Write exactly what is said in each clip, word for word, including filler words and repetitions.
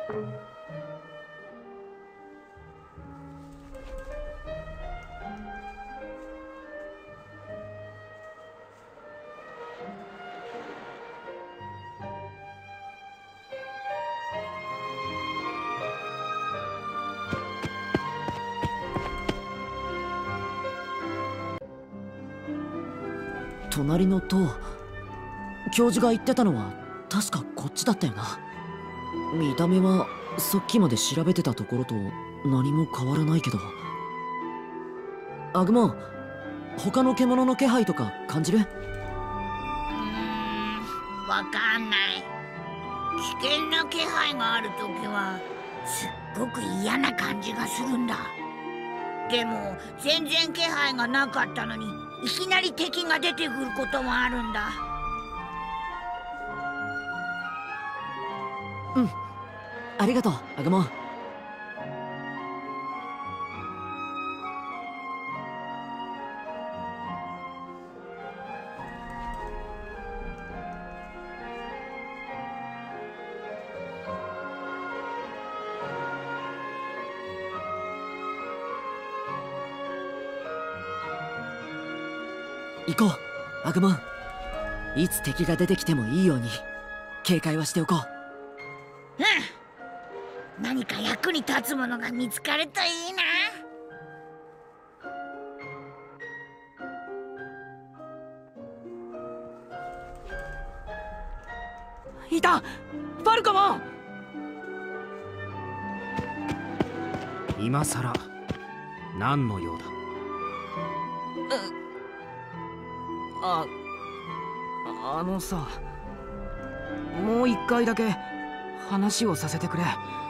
隣の塔、教授が言ってたのは確かこっちだったよな。見た目はさっきまで調べてたところと何も変わらないけど。アグモン、他の獣の気配とか感じる？うーん、 わかんない。危険な気配があるときはすっごく嫌な感じがするんだ。でも全然気配がなかったのにいきなり敵が出てくることもあるんだ。 うん、ありがとうアグモン。行こうアグモン。いつ敵が出てきてもいいように警戒はしておこう。 うん、何か役に立つものが見つかるといいな。 いた！ファルコモン！ 今さら何の用だ？ あ、あのさ、もう一回だけ話をさせてくれ。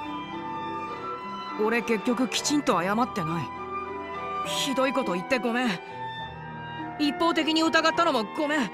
俺結局きちんと謝ってない。ひどいこと言ってごめん。一方的に疑ったのもごめん。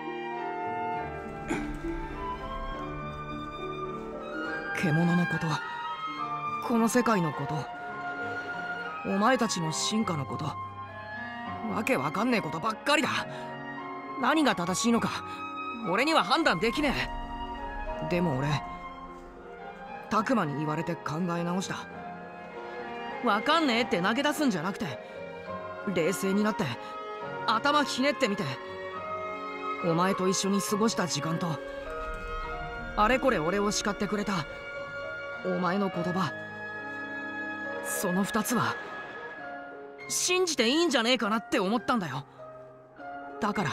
獣のこと、この世界のこと、お前たちの進化のこと、わけわかんねえことばっかりだ。何が正しいのか俺には判断できねえ。でも俺タクマに言われて考え直した。わかんねえって投げ出すんじゃなくて冷静になって頭ひねってみて、お前と一緒に過ごした時間とあれこれ俺を叱ってくれたお前の言葉、その二つは信じていいんじゃねえかなって思ったんだよ。だから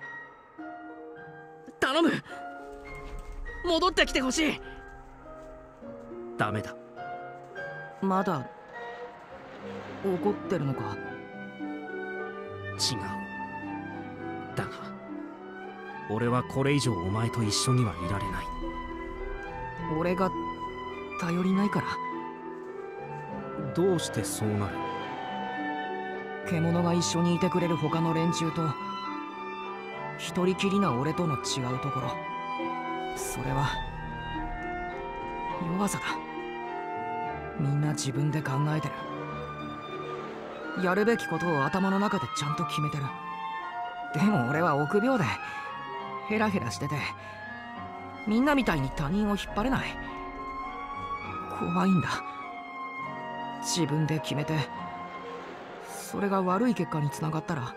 頼む、戻ってきてほしい。 ダメだ。 まだ怒ってるのか？ 違う。だが俺はこれ以上お前と一緒にはいられない。 俺が頼りないから。 どうしてそうなる？ 獣が一緒にいてくれる他の連中と一人きりな俺との違うところ、それは弱さだ。みんな自分で考えてる。やるべきことを頭の中でちゃんと決めてる。でも俺は臆病でヘラヘラしてて、みんなみたいに他人を引っ張れない。怖いんだ。自分で決めてそれが悪い結果につながったら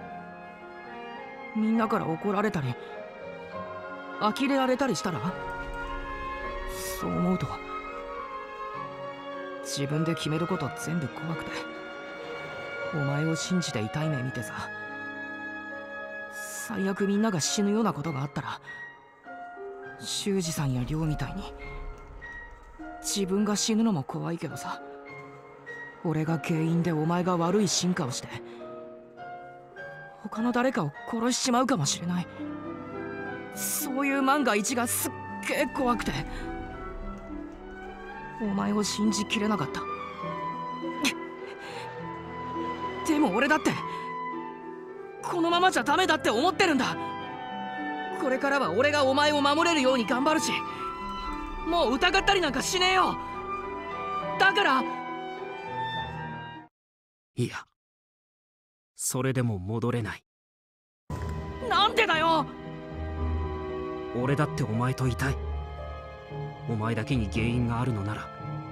みんなから怒られたり呆れられたりしたら。そう思うと自分で決めること全部怖くて、お前を信じて痛い目見てさ、最悪みんなが死ぬようなことがあったら修二さんや亮みたいに自分が死ぬのも怖いけどさ、俺が原因でお前が悪い進化をして他の誰かを殺しちまうかもしれない。そういう万が一がすっげえ怖くてお前を信じきれなかった。でも俺だってこのままじゃダメだって思ってるんだ。これからは俺がお前を守れるように頑張るし、もう疑ったりなんかしねえよ。だからいや、それでも戻れない。 なんでだよ。 俺だってお前といたい。お前だけに原因があるのなら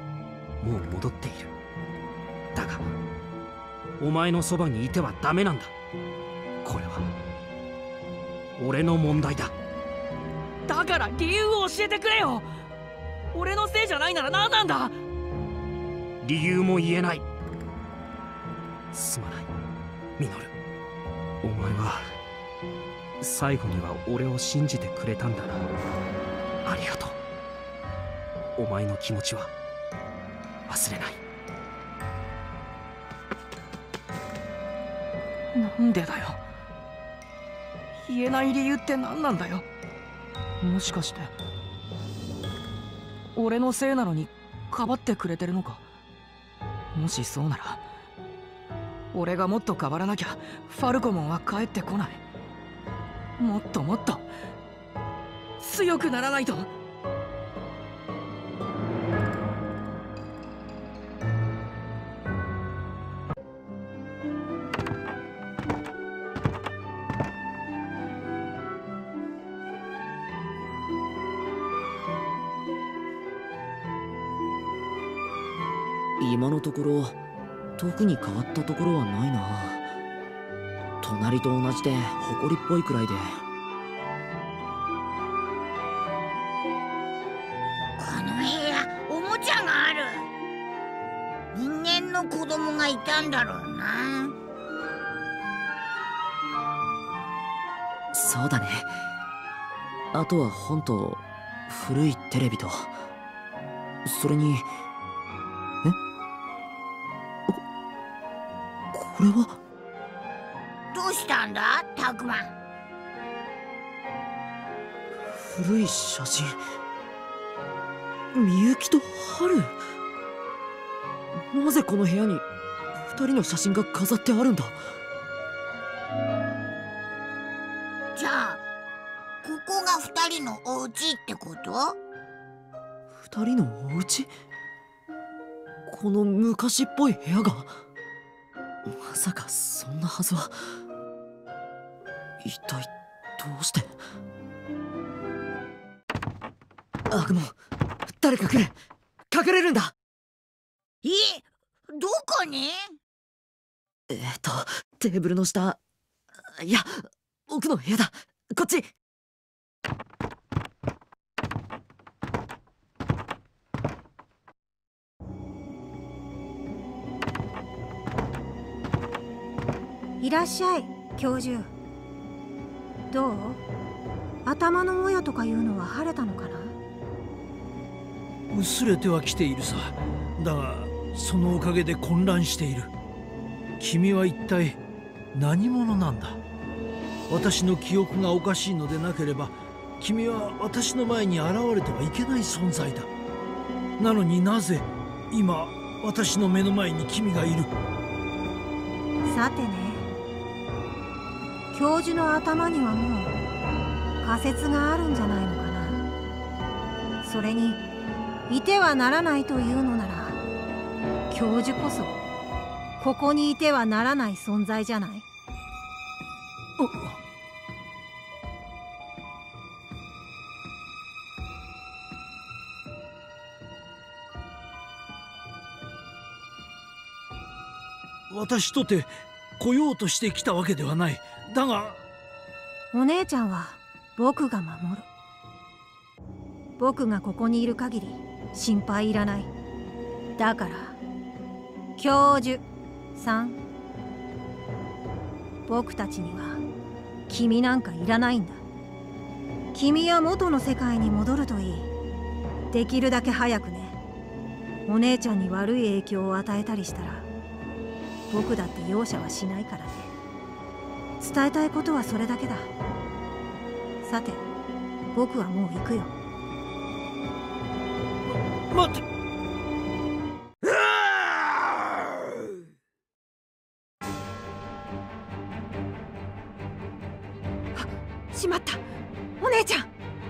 もう戻っている。だがお前のそばにいてはダメなんだ。これは俺の問題だ。 だから理由を教えてくれよ。俺のせいじゃないなら何なんだ。 理由も言えない。すまないミノル。お前は最後には俺を信じてくれたんだな。ありがとう。お前の気持ちは忘れない。 なんでだよ。言えない理由って何なんだよ。もしかして俺のせいなのにかばってくれてるのか。もしそうなら俺がもっと変わらなきゃファルコモンは帰ってこない。もっともっと強くならないと。 今のところ特に変わったところはないな。隣と同じで埃っぽいくらいで。 この部屋おもちゃがある。人間の子供がいたんだろうな。 そうだね。あとは本と古いテレビと、それにこれはどうしたんだタクマン。 古い写真。みゆきとハル。なぜこの部屋に二人の写真が飾ってあるんだ。 じゃあここが二人のお家ってこと？ 二人のお家？この昔っぽい部屋が。まさかそんなはずは。一体どうして。アグモン、誰か来る。隠れるんだ。 え、どこに？ えーっとテーブルの下、いや奥の部屋だ。こっち。 いらっしゃい教授。どう？頭のもやとかいうのは晴れたのかな？ 薄れてはきているさ。だがそのおかげで混乱している。君は一体何者なんだ？私の記憶がおかしいのでなければ君は私の前に現れてはいけない存在だ。なのになぜ今私の目の前に君がいる？ さてね、教授の頭にはもう仮説があるんじゃないのかな。それにいてはならないというのなら教授こそここにいてはならない存在じゃない。 私とて来ようとしてきたわけではない。だがお姉ちゃんは僕が守る。僕がここにいる限り心配いらない。だから教授さん、僕たちには君なんかいらないんだ。君は元の世界に戻るといい。できるだけ早くね。お姉ちゃんに悪い影響を与えたりしたら僕だって容赦はしないからね。伝えたいことはそれだけだ。さて僕はもう行くよ。 待って。 しまった、お姉ちゃん。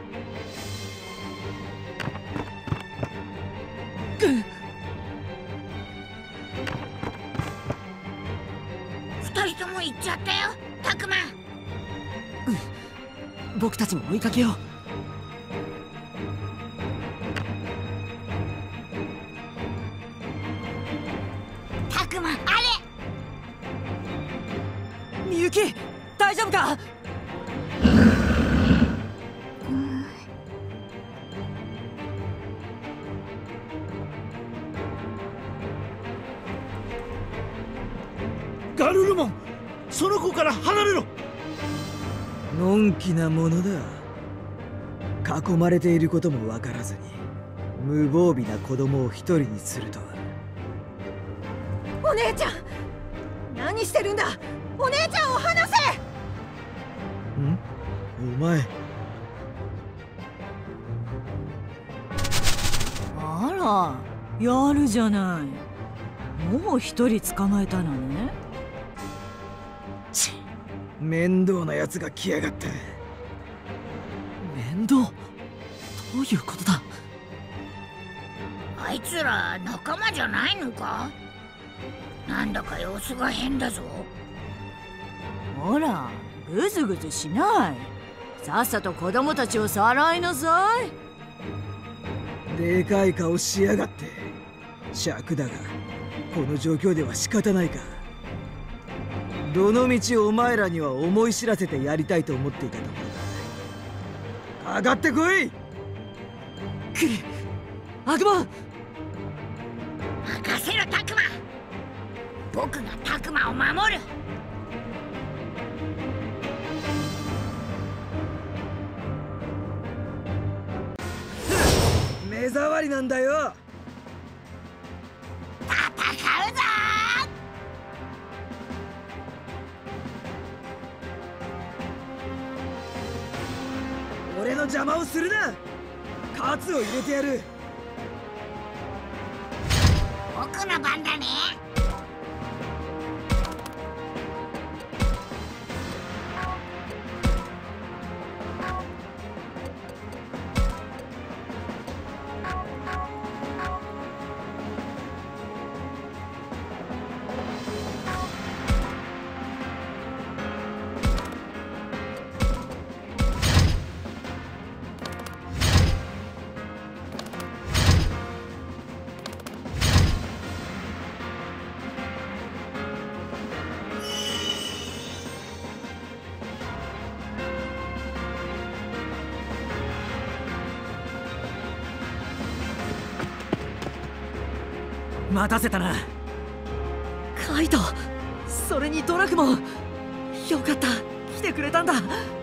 二人とも行っちゃったよタクマン。 うん、僕たちも追いかけよう。 みゆき、大丈夫か？ ガルルモン、その子から離れろ。 のんきなものだ。囲まれていることも分からずに無防備な子供を一人にするとは。 お姉ちゃん、何してるんだ。お姉ちゃんを離せ。 ん？お前。 あら、やるじゃない。もう一人捕まえたのね。 ちっ、面倒なやつが来やがった。 面倒？どういうことだ？ あいつら仲間じゃないのか？なんだか様子が変だぞ。 ほら、ぐずぐずしない。さっさと子供たちをさらいなさい。 でかい顔しやがって。尺だがこの状況では仕方ないか。どのみちお前らには思い知らせてやりたいと思っていたところだ。かかってこい。 くり、アグマ。 任せろタクマ。僕がタクマを守る。 目障りなんだよ。 戦うぞー。俺の邪魔をするな。カツを入れてやる。 僕の番だね。 待たせたな。カイト、それにドラクモン、よかった、来てくれたんだ。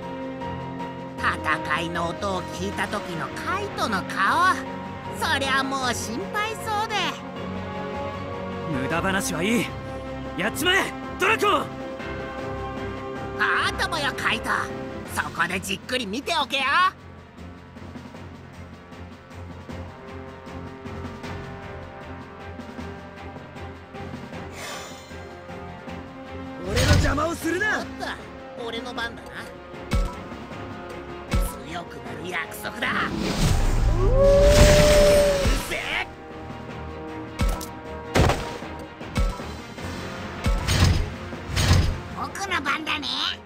戦いの音を聞いた時のカイトの顔、そりゃもう心配そうで。 無駄話はいい。やっちまえドラコン。 ああともよカイト、そこでじっくり見ておけよ。 俺の邪魔をするな。 おっと、俺の番だな。強くなる約束だ。うぜえ。 僕の番だね。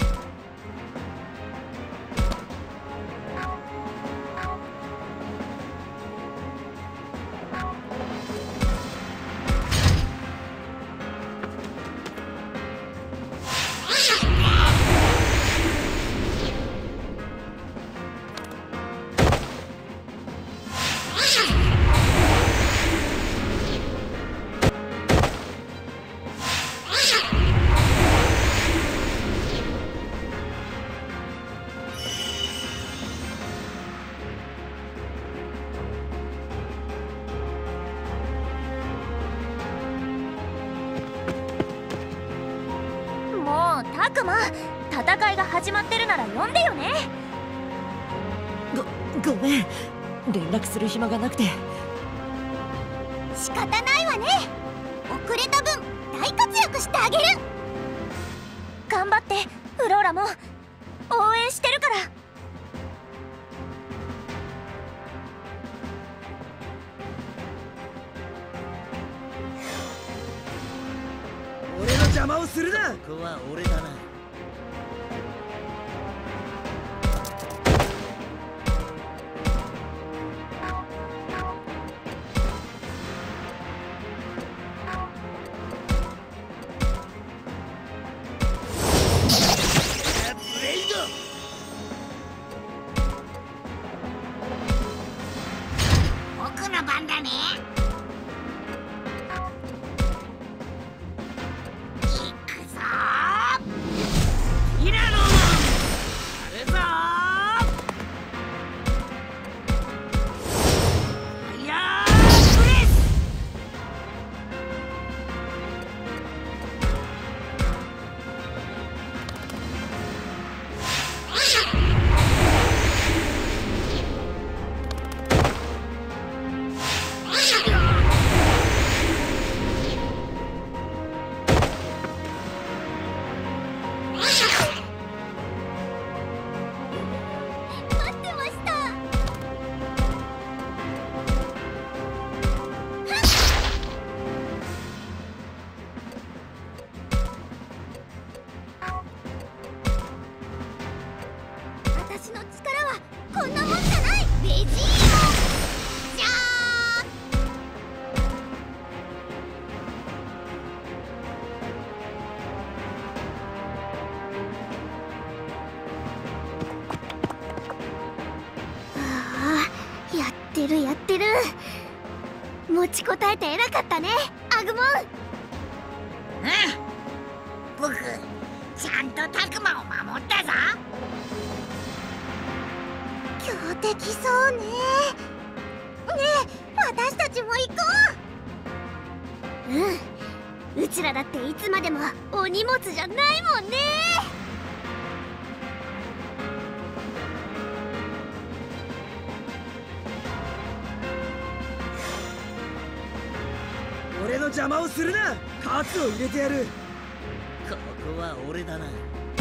もうタクマ、戦いが始まってるなら呼んでよね。 ご、ごめん、連絡する暇がなくて。 仕方ないわね。遅れた分大活躍してあげる。頑張ってフローラも応援してるから。 俺の邪魔をするな。 ここは俺だな。 こんなもんじゃない。ベジーモンじゃー。ああ、やってるやってる。持ちこたえて偉かったね、アグモン。 うん、僕ちゃんとタクマを守ったぞ。 強敵そうね。ねえ、私たちも行こう。うん、うちらだっていつまでもお荷物じゃないもんね。 俺の邪魔をするな。カツを入れてやる。 ここは俺だな。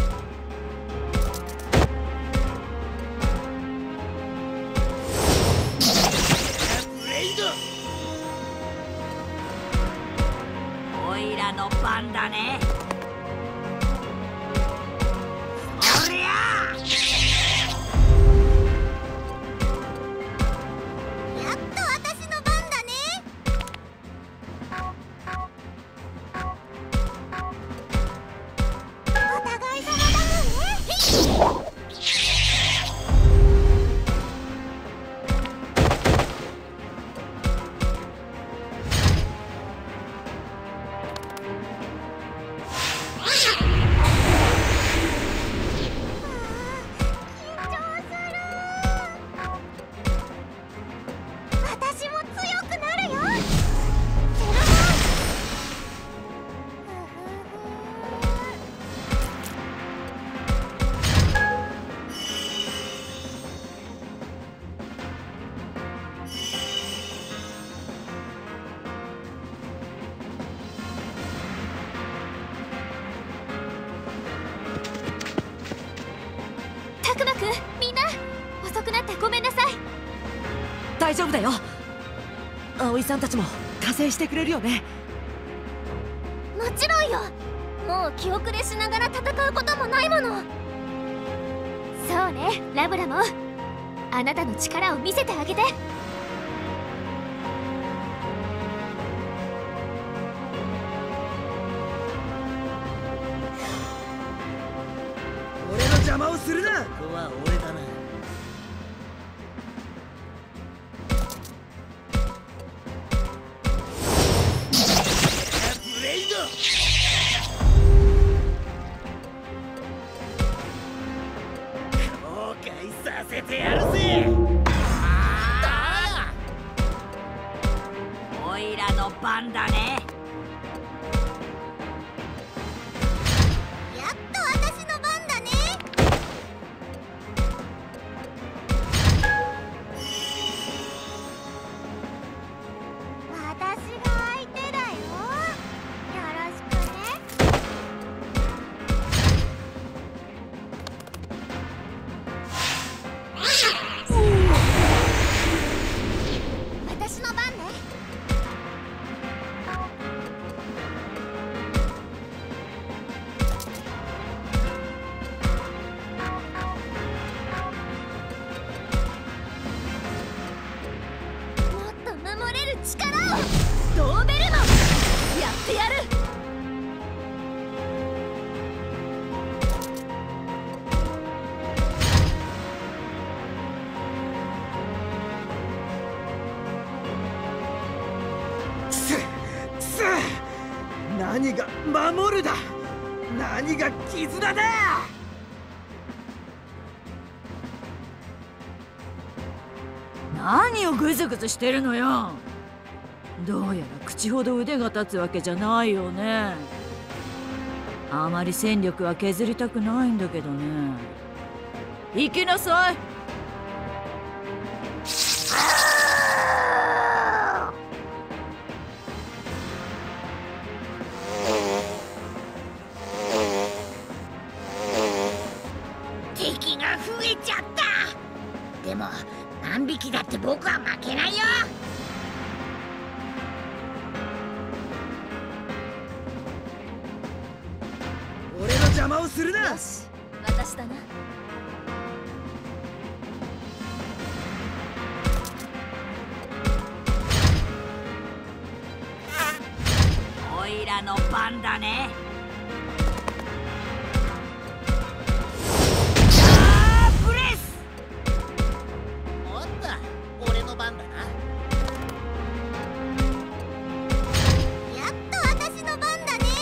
ブレイド。 おいらの番だね。そりゃあやっと私の番だね。お互い様だもんね。私も強くなるよ。セルモたくまくん、みんな遅くなってごめんなさい。 大丈夫だよ。葵さんたちも加勢してくれるよね。 もちろんよ。もう気遅れしながら戦うこともないもの。そうね、ラブラもあなたの力を見せてあげて。 俺の邪魔をするな。 ここは俺だな。ブレイド。後悔させてやるぜ。 おいらの番だね。 やっと私の番だね。私が相手だよ。よろしくね。私の番ね。もっと守れる力をドーベルマンやってやる。 くそくそ。何が守るだ。何が絆だ。 何をグズグズしてるのよ。どうやら口ほど腕が立つわけじゃないよね。あまり戦力は削りたくないんだけどね。行きなさい。 敵が増えちゃった。でも何匹だって僕は負けないよ。 俺の邪魔をするな。 よし、私だな。 おいらの番だね。あーブレス。 おっと、俺の番だな。 やっと私の番だね。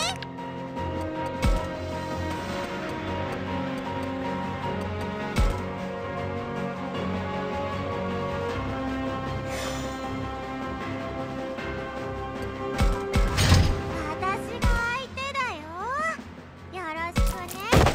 私が相手だよ。よろしくね。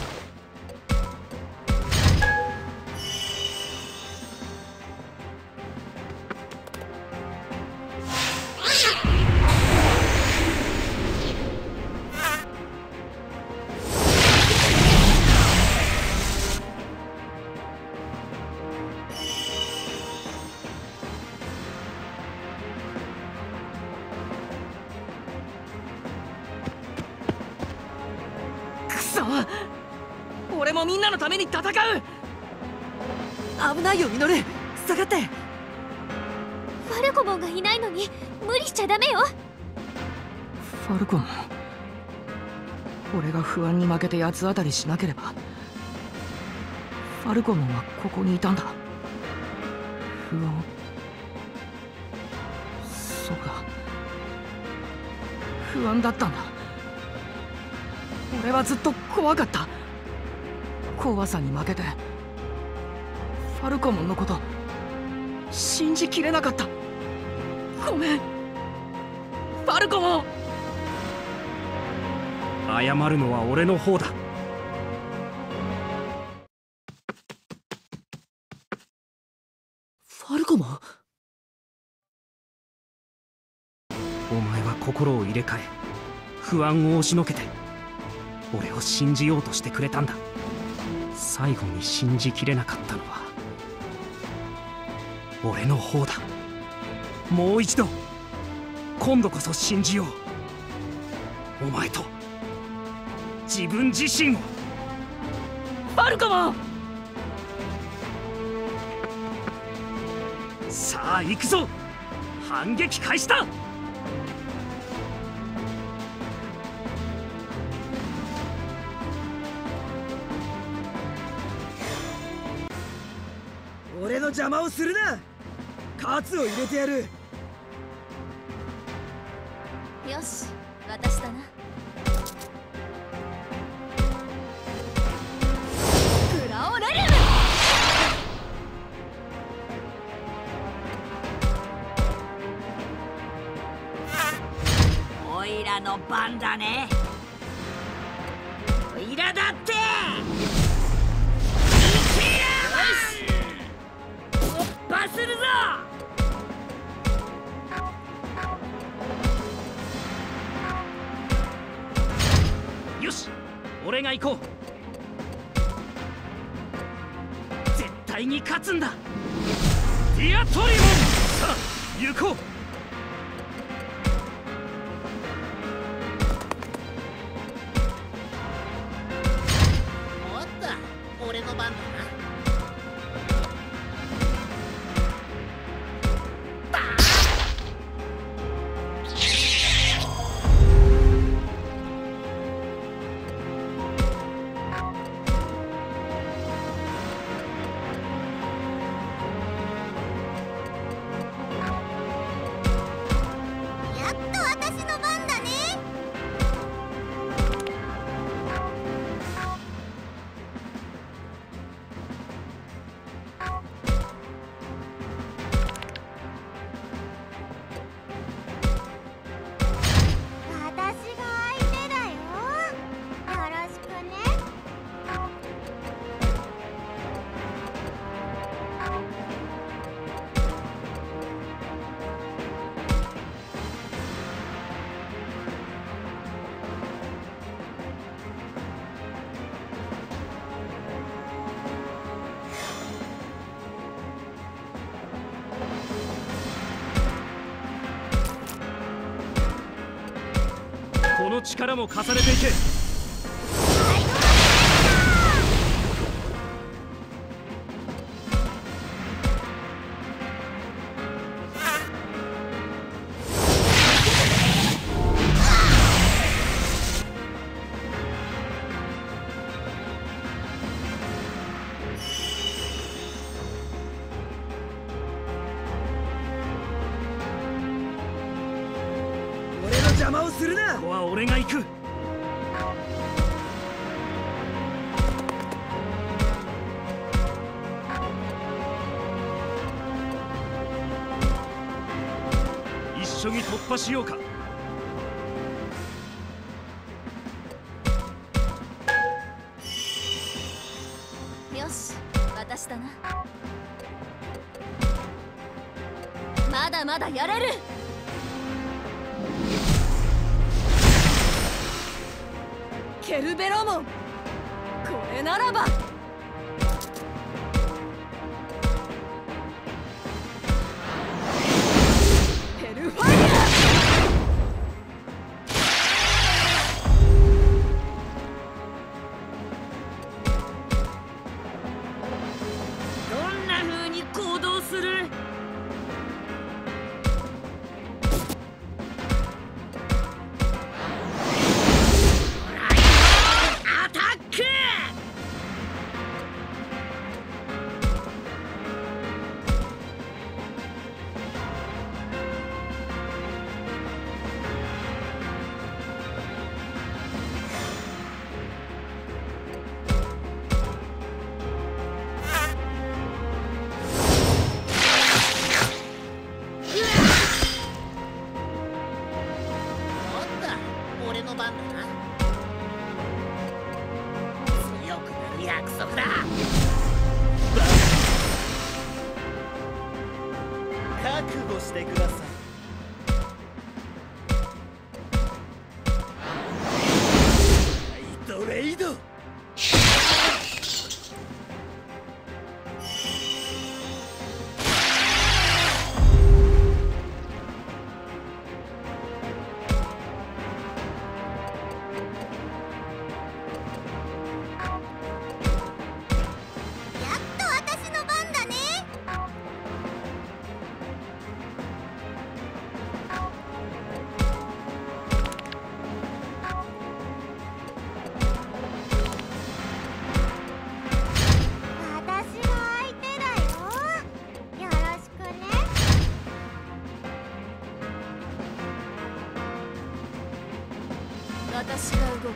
くそ、俺もみんなのために戦う。 危ないよミノル、下がって。 ファルコモンがいないのに無理しちゃダメよ。 ファルコモン、俺が不安に負けて八つ当たりしなければファルコモンはここにいたんだ。不安、そうか、不安だったんだ。俺はずっと怖かった。怖さに負けてファルコモンのこと信じきれなかった。ごめんファルコモン。 謝るのは俺の方だ。 ファルコモン、 お前は心を入れ替え不安を押しのけて俺を信じようとしてくれたんだ。最後に信じきれなかったのは俺の方だ。もう一度今度こそ信じよう、お前と自分自身を。 ファルコモン、 さあ行くぞ、反撃開始だ。 俺の邪魔をするな。カツを入れてやる。 よし、私だな。クラオレルム。おいらの番だね。おいらだって生きやま突破するぞ。 よし、俺が行こう。絶対に勝つんだ。ディアトリモン、さあ行こう。 おっと、俺の番だな。 やっと私の番だね。私が相手だよ。よろしくね。 この力も重ねていけ。 邪魔をするな。 ここは俺が行く。一緒に突破しようか。 よし、私だな。まだまだやれる。ケルベロモン、これならば。ヘルファイア。 どんな風に行動する？アタック！ 俺の番だな。強くなる約束だ。覚悟してください。ライトレイド。 私が動こう。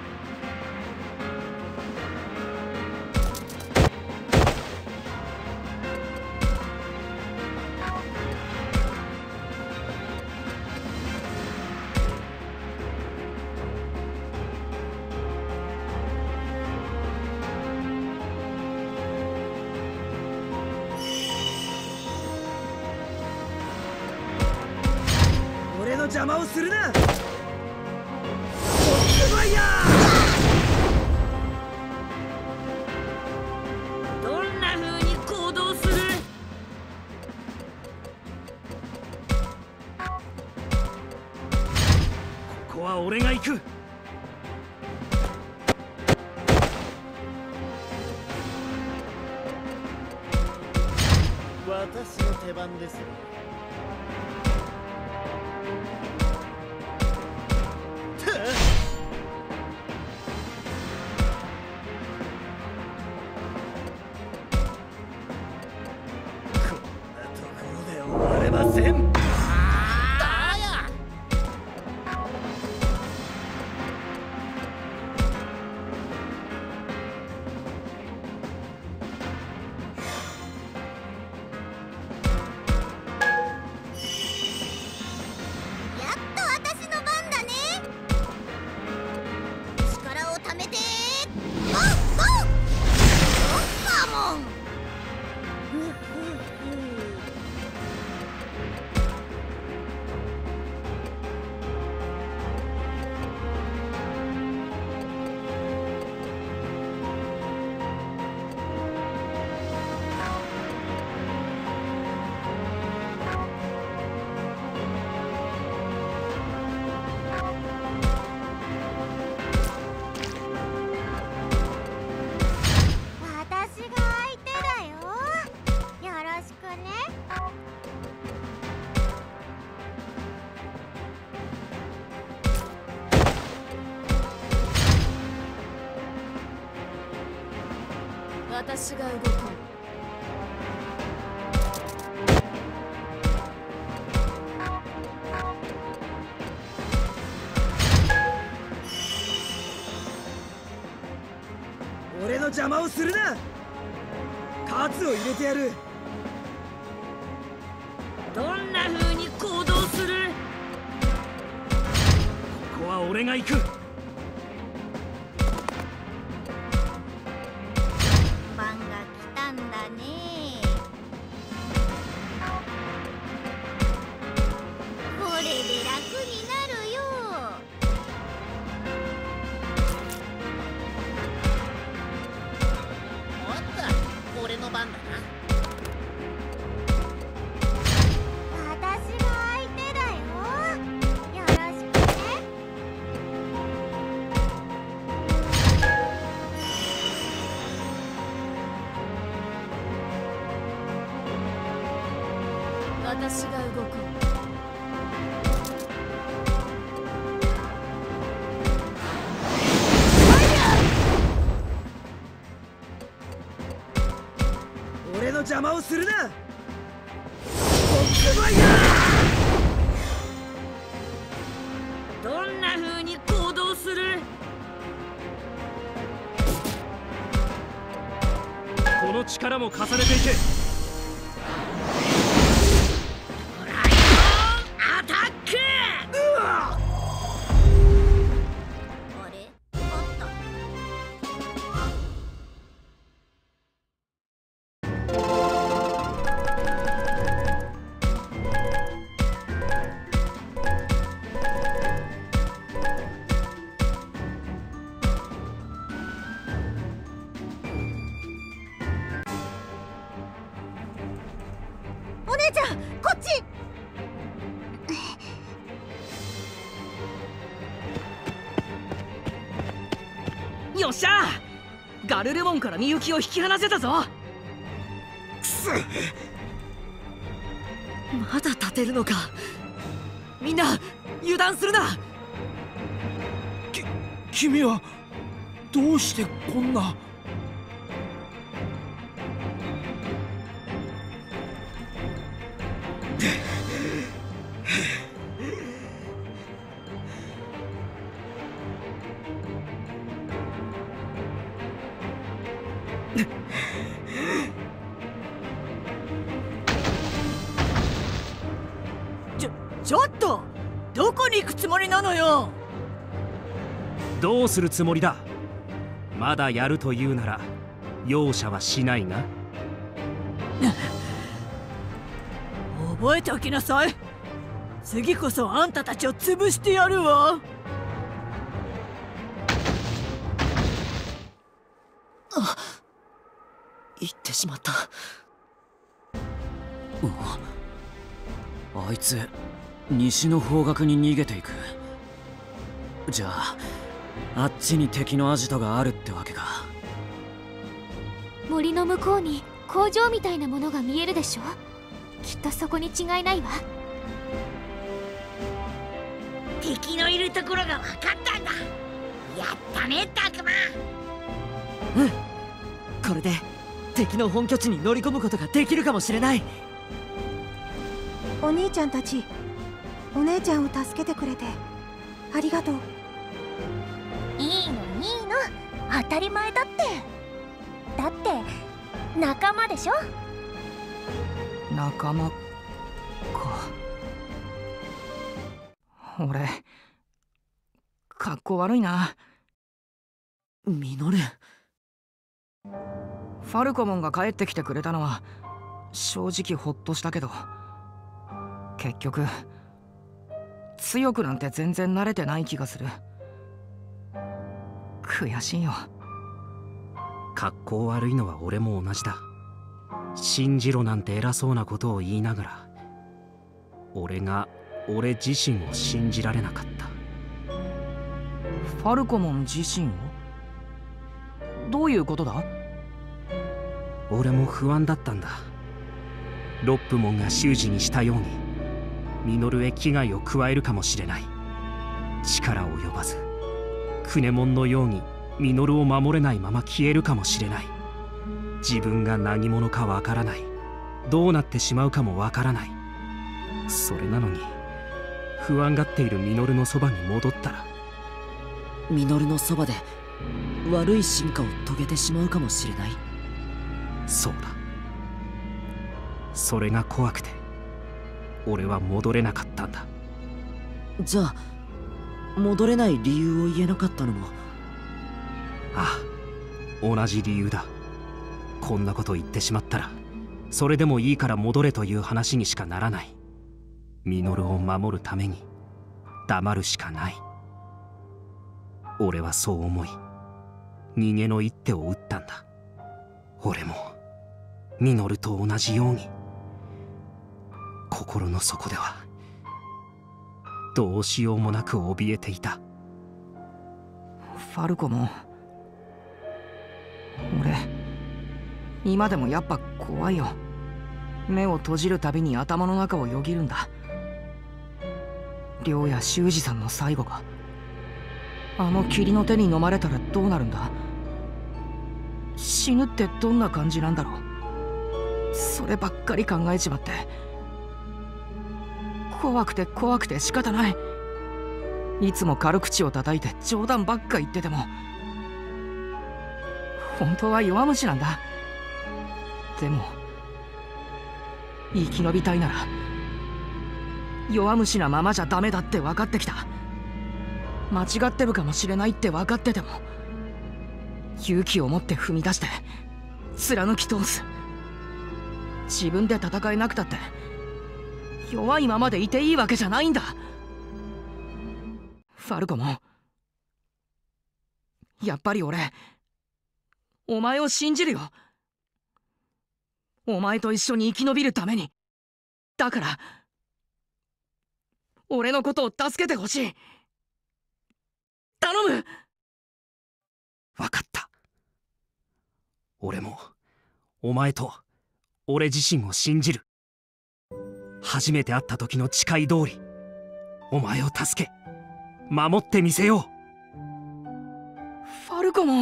俺の邪魔をするな。ファイヤどんな風に行動する？ ここは俺が行く。 私の手番ですよ。ません。 私が動こう。 俺の邪魔をするな。カツを入れてやる。 どんな風に行動する？ ここは俺が行く。 番が来たんだね。これで楽になるよ。 おっと、俺の番だな。 私が相手だよ。よろしくね。 私が動く。 俺の邪魔をするな。ボックファイヤどんな風に行動する？ この力も重ねていけ。 ドライゴンアタック！ あれ？あった。 お姉ちゃん、こっち。 よっしゃー、ガルルモンからみゆきを引き離せたぞ。 まだ立てるのか。みんな油断するな。 き君はどうしてこんな。 ちょ、ちょっとどこに行くつもりなのよ。 どうするつもりだ。まだやるというなら容赦はしないが。 覚えておきなさい。次こそあんたたちを潰してやるわ。 あ、言ってしまった。あいつ西の方角に逃げていく。じゃああっちに敵のアジトがあるってわけか。 森の向こうに工場みたいなものが見えるでしょ。きっとそこに違いないわ。 敵のいるところが分かったんだ。やったね、たくま。 うん、これで敵の本拠地に乗り込むことができるかもしれない。 お兄ちゃんたち、お姉ちゃんを助けてくれてありがとう。 いいのいいの、当たり前だって。だって仲間でしょ。 仲間か。俺かっこ悪いな。 ミノル、 ファルコモンが帰ってきてくれたのは正直ホッとしたけど、結局強くなんて全然慣れてない気がする。悔しいよ。 格好悪いのは俺も同じだ。信じろなんて偉そうなことを言いながら俺が俺自身を信じられなかった。 ファルコモン自身を？どういうことだ？ 俺も不安だったんだ。ロップモンが習字にしたようにミノルへ危害を加えるかもしれない。力及ばずクネモンのようにミノルを守れないまま消えるかもしれない。自分が何者かわからない。どうなってしまうかもわからない。それなのに不安がっているミノルのそばに戻ったら。 ミノルのそばで悪い進化を遂げてしまうかもしれない。 そうだ。それが怖くて俺は戻れなかったんだ。 じゃあ戻れない理由を言えなかったのも。 ああ、同じ理由だ。こんなこと言ってしまったらそれでもいいから戻れという話にしかならない。ミノルを守るために黙るしかない。俺はそう思い逃げの一手を打ったんだ。俺もミノルと同じように心の底ではどうしようもなく怯えていた。 ファルコも俺今でもやっぱ怖いよ。目を閉じるたびに頭の中をよぎるんだ。亮や修二さんの最後があの霧の手に飲まれたらどうなるんだ。死ぬってどんな感じなんだろう。そればっかり考えちまって怖くて怖くて仕方ない。いつも軽口を叩いて冗談ばっか言ってても本当は弱虫なんだ。でも生き延びたいなら弱虫なままじゃダメだって分かってきた。間違ってるかもしれないって分かってても勇気を持って踏み出して貫き通す。自分で戦えなくたって弱いままでいていいわけじゃないんだ。ファルコもやっぱり俺お前を信じるよ。お前と一緒に生き延びるために。だから俺のことを助けてほしい。頼む。 分かった。俺もお前と俺自身を信じる。初めて会った時の誓い通りお前を助け守ってみせよう。ファルコも。 や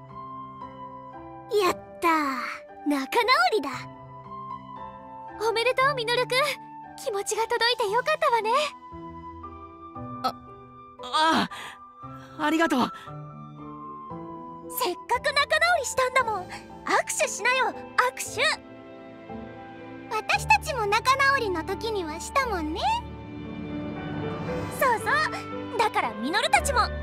ったー、仲直りだ。おめでとうミノルくん。気持ちが届いてよかったわね。 あああありがとう。 せっかく仲直りしたんだもん。握手しなよ、握手。私たちも仲直りの時にはしたもんね。そうそう、だからミノルたちも。あ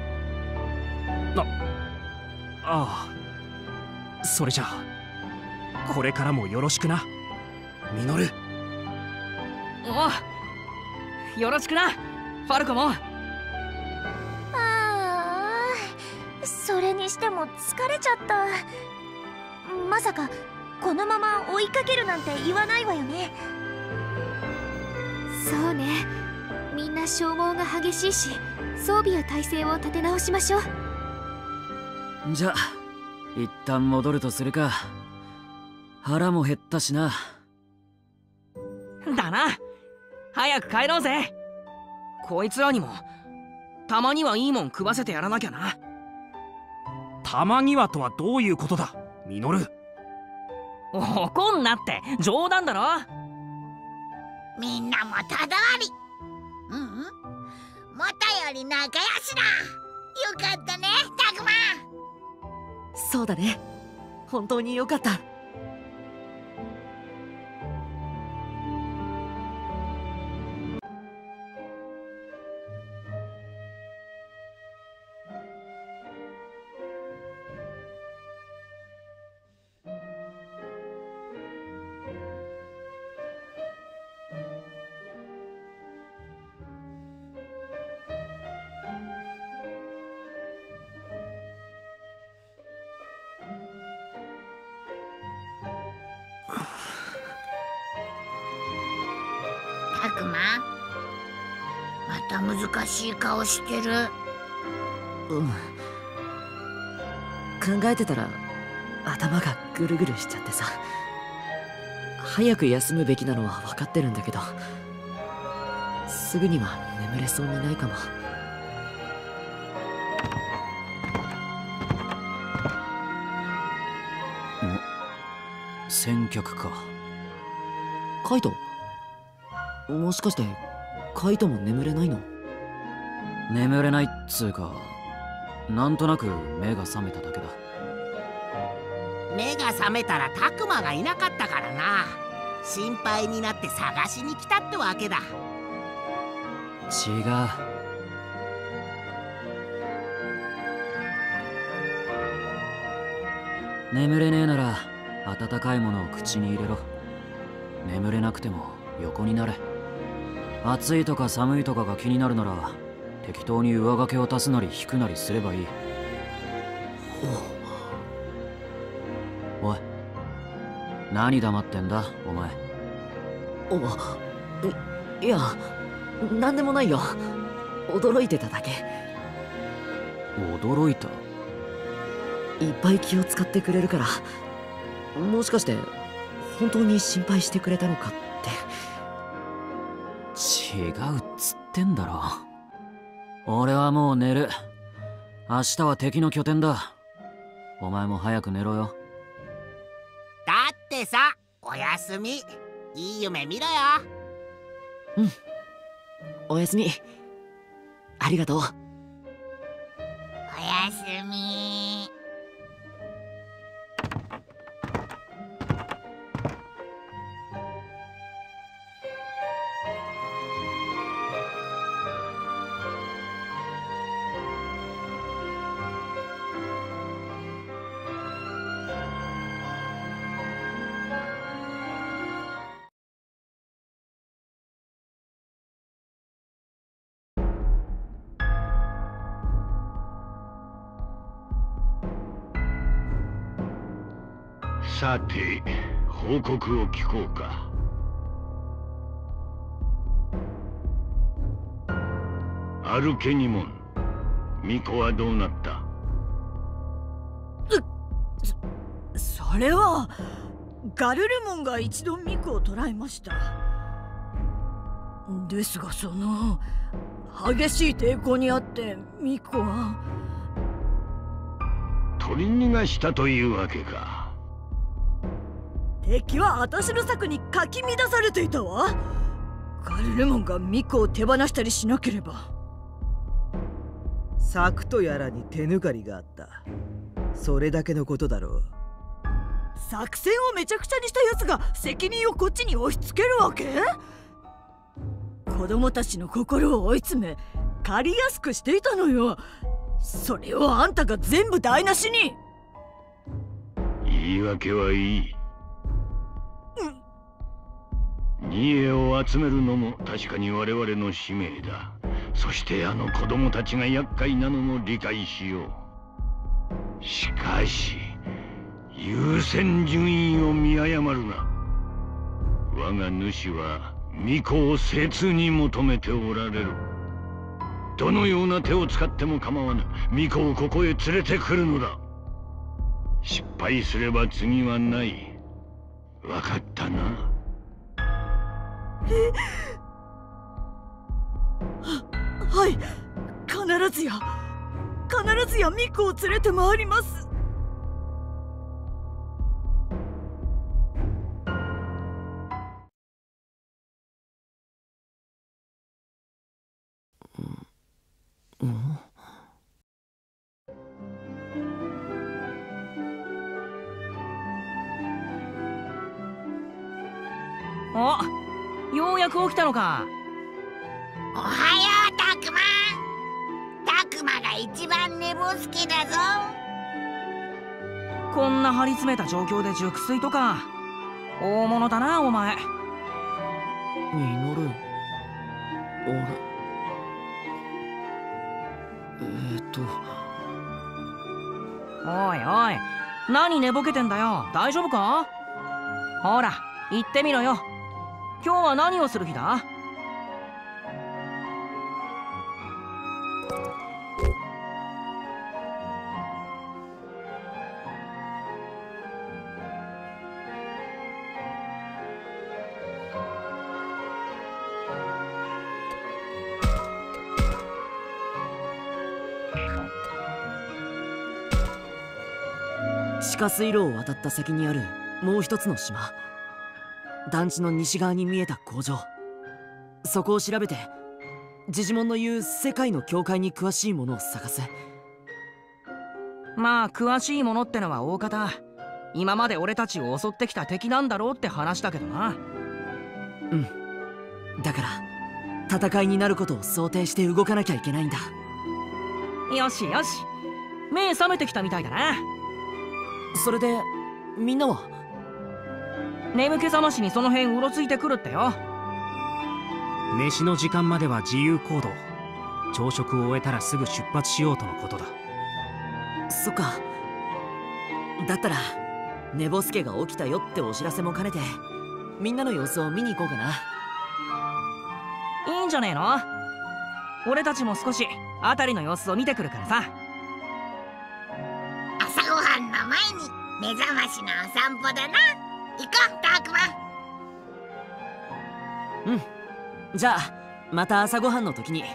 ああ、それじゃあこれからもよろしくなミノル。 おう、よろしくなファルコも。 ああ、それにしても疲れちゃった。まさかこのまま追いかけるなんて言わないわよね。 そうね、みんな消耗が激しいし装備や体制を立て直しましょう。 じゃあ一旦戻るとするか。腹も減ったしな。 だな、早く帰ろうぜ。こいつらにもたまにはいいもん食わせてやらなきゃな。 たまにはとはどういうことだミノル。 怒んなって、冗談だろ。 みんなもただわり。うんうん、もとより仲良しだ。よかったねタクマ。 そうだね、本当によかった。 タクマ、また難しい顔してる。 うん、考えてたら頭がぐるぐるしちゃってさ。早く休むべきなのは分かってるんだけど、すぐには眠れそうにないかも。お、先客か。カイト、もしかしてカイトも眠れないの？眠れないっつうか、 なんとなく目が覚めただけだ。 目が覚めたらタクマがいなかったからな。心配になって探しに来たってわけだ。 違う。眠れねえなら温かいものを口に入れろ。眠れなくても横になれ。暑いとか寒いとかが気になるなら適当に上掛けを足すなり引くなりすればいい。おい、何黙ってんだお前。おい、いや、なんでもないよ。驚いてただけ。驚いた？いっぱい気を使ってくれるから、もしかして本当に心配してくれたのかって。違うっつってんだろ。俺はもう寝る。明日は敵の拠点だ。お前も早く寝ろよ。 だってさ、おやすみ。いい夢見ろよ。 うん、おやすみ。ありがとう。 おやすみ。 さて、報告を聞こうか。アルケニモン、巫女はどうなった？ そ、それはガルルモンが一度巫女を捕らえました。ですがその激しい抵抗にあって巫女は取り逃がしたというわけか。 敵は私の策にかき乱されていたわ。ガルルモンが巫女を手放したりしなければ。 策とやらに手抜かりがあった。それだけのことだろう。 作戦をめちゃくちゃにしたやつが責任をこっちに押し付けるわけ？子供たちの心を追い詰め借りやすくしていたのよ。それをあんたが全部台無しに。 言い訳はいい。ニエを集めるのも確かに我々の使命だ。そしてあの子供たちが厄介なのも理解しよう。しかし優先順位を見誤るな。我が主は巫女を切に求めておられる。どのような手を使っても構わぬ。巫女をここへ連れてくるのだ。失敗すれば次はない。分かったな。 えは、はい、必ずや必ずや巫女を連れて回ります。 うん、 お、ようやく起きたのか。 おはようタクマ。タクマが一番寝ぼすけだぞ。 こんな張り詰めた状況で熟睡とか大物だなお前。 ミノル、俺えーっとおいおい、何寝ぼけてんだよ。大丈夫か？ほら言ってみろよ。今日は何をする日だ？ 地下水路を渡った先にあるもう一つの島。団地の西側に見えた工場。そこを調べてジジモンの言う世界の境界に詳しいものを探す。 まあ詳しいものってのは大方今まで俺たちを襲ってきた敵なんだろうって話だけどな。 うん。だから戦いになることを想定して動かなきゃいけないんだ。 よしよし、目覚めてきたみたいだな。 それでみんなは？ 眠気覚ましにその辺うろついてくるってよ。 飯の時間までは自由行動。朝食を終えたらすぐ出発しようとのことだ。 そっか。だったら寝ぼすけが起きたよってお知らせも兼ねてみんなの様子を見に行こうかな。 いいんじゃねえの？俺たちも少し辺りの様子を見てくるからさ。 朝ごはんの前に目覚ましのお散歩だな。行こう、タクマ。 うん。じゃあまた朝ごはんの時に。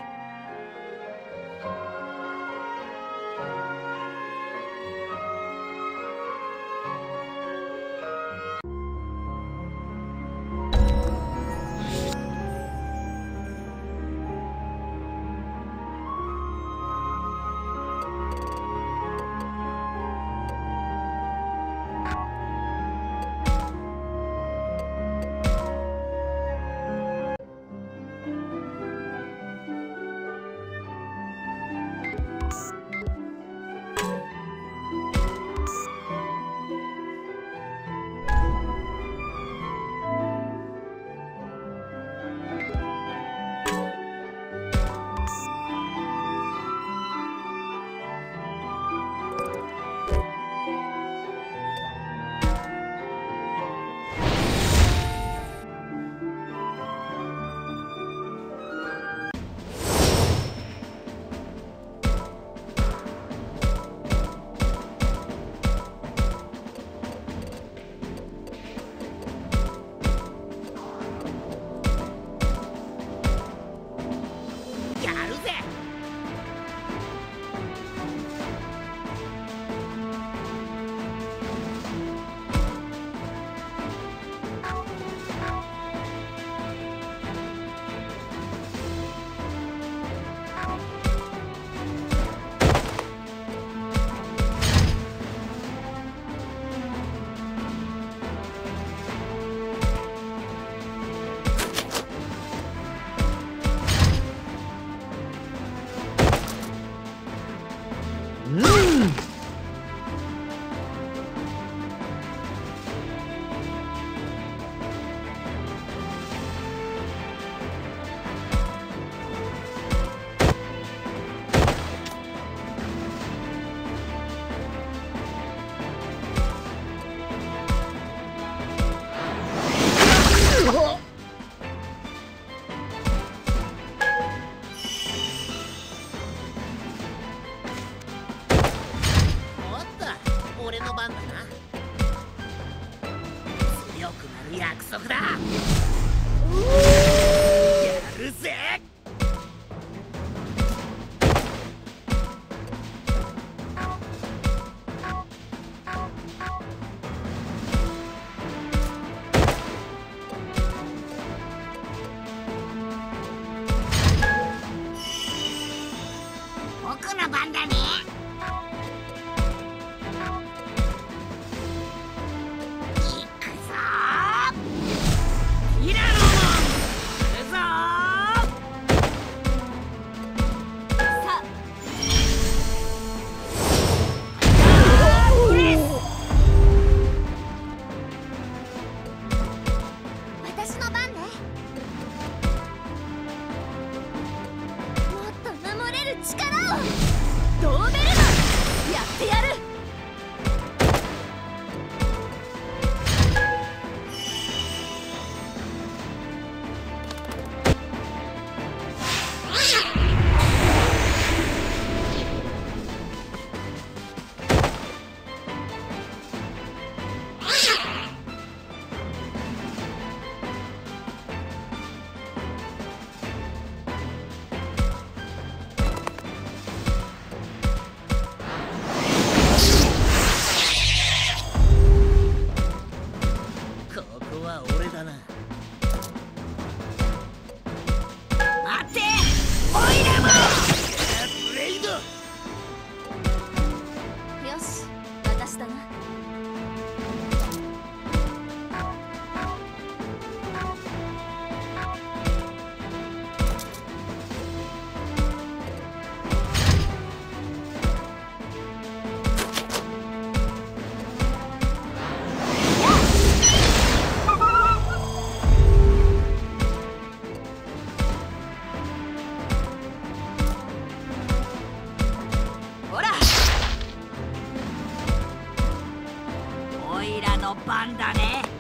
約束だ。やるぜ。 僕の番だね。 イラロン、行くぞー。 イラの番だね。